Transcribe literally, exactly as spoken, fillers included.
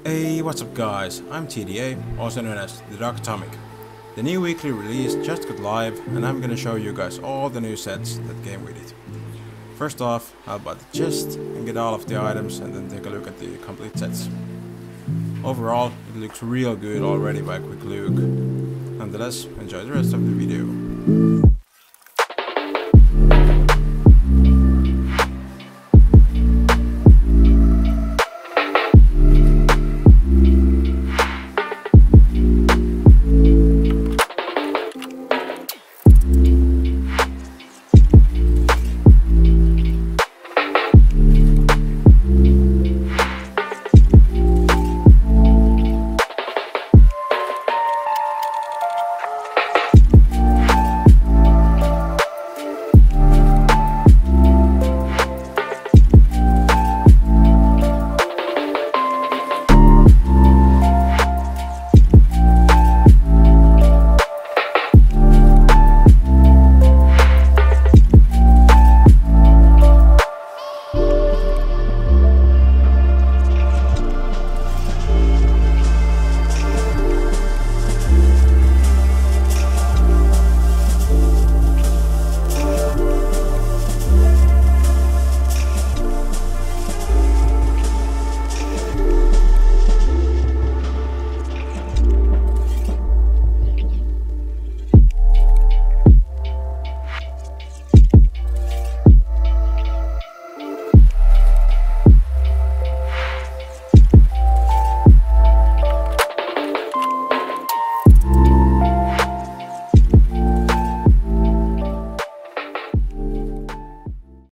Hey, what's up guys, I'm T D A, also known as the Dark Atomic. The new weekly release just got live and I'm gonna show you guys all the new sets that came with it. First off, I'll buy the chest and get all of the items and then take a look at the complete sets. Overall, it looks real good already by a quick look. Nonetheless, enjoy the rest of the video.